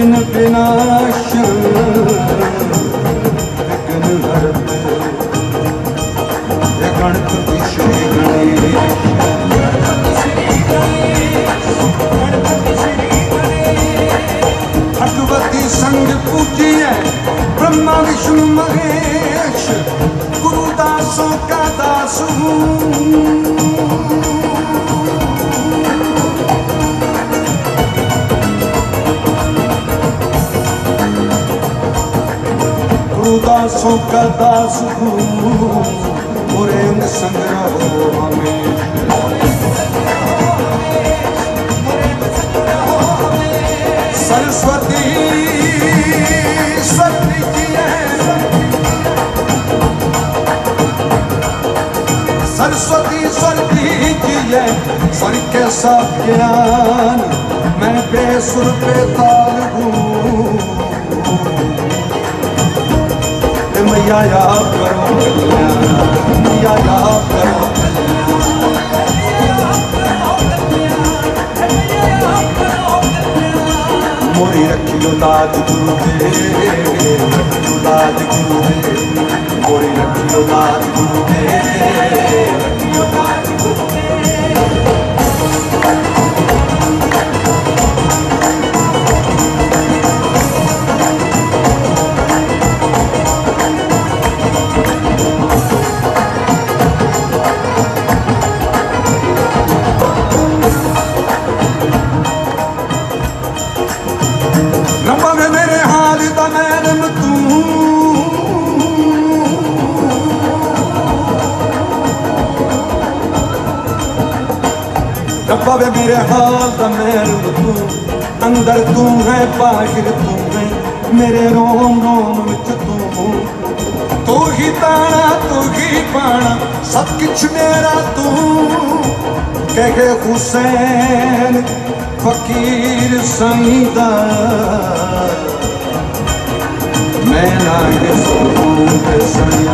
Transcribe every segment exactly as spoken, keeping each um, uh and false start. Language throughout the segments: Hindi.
विघ्न विनाशन विघ्न हरते गणपति श्री गणेश भगवती संग पूजिए ब्रह्मा विष्णु महेश गुरुदासों का दास हूँ गुरुदासों का दास हूँ मोरे संग रहो हमेशा सरस्वती सरस्वती जी है सरस्वती सरस्वती जी है स्वर के सब ज्ञान मैं बेसुर बेताल हूँ मैया याद करो कल्याण मैया याद करो मोरी रखियो लाज गुरुदेव रखियो लाज गुरुदेव मोरी रखियो लाज गुरुदेव रखियो लाज रब्बा वे मेरे हाल दा महरम तू अंदर तू है बाहर तू है मेरे रोम रोम विच तू तू ही ताना तू ही पाना सब कुछ मेरा तू कह के हुसैन फकीर सईदा मैं ना ये सकूं पे सैया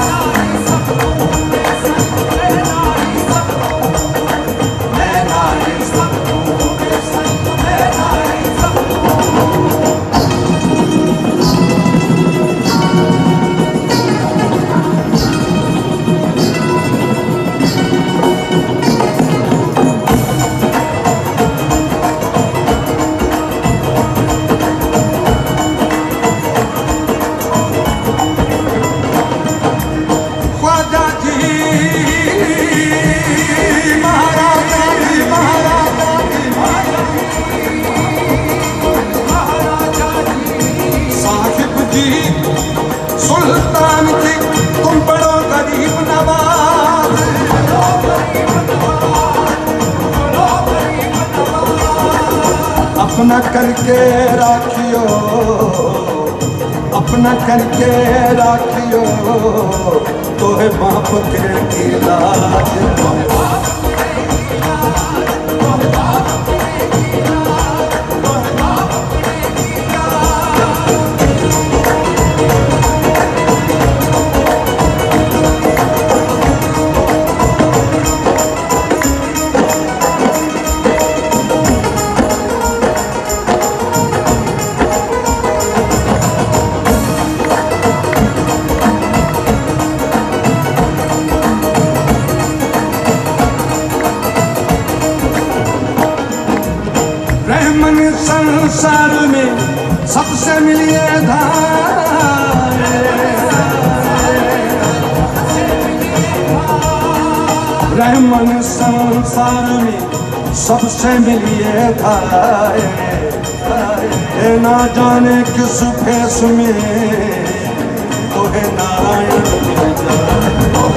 सुल्तान जी तुम बड़ो गरीब नवाज अपना करके राखियो अपना करके राखियो तो है बाप के की लाज संसार में सबसे मिलिए धारे रहमन संसार में सबसे मिलिए धारे ना जाने किस फेस में तो है नारायण मिल जाए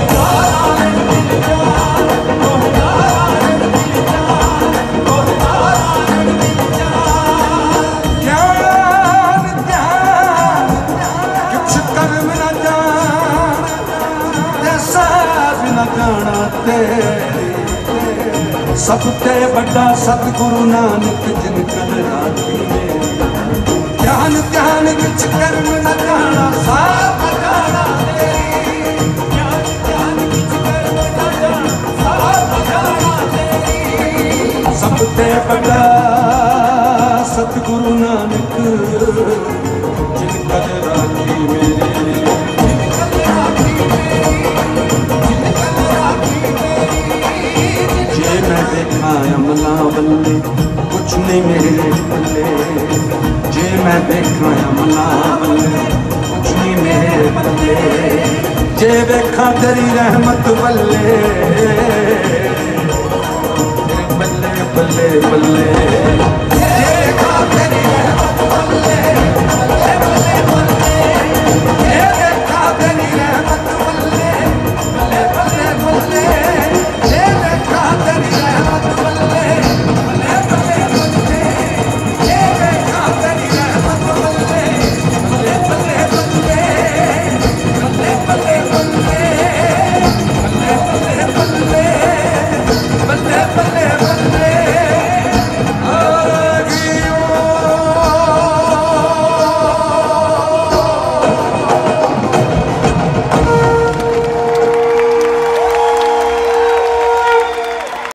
सबते बड़ा सतगुरु नानक जिन कल राती ध्यान ध्यान विच कर्म न जाना साथ जाना ध्यान ध्यान विच कर्म न जाना साथ जाना सबते बड़ा सतगुरु नानक जे मैं देखा अमला बल्ले कुछ नहीं मेरे पल्ले, जे मैं देखा अमला बल्ले कुछ नहीं मेरे पल्ले, जे देखा तेरी रहमत बल्ले।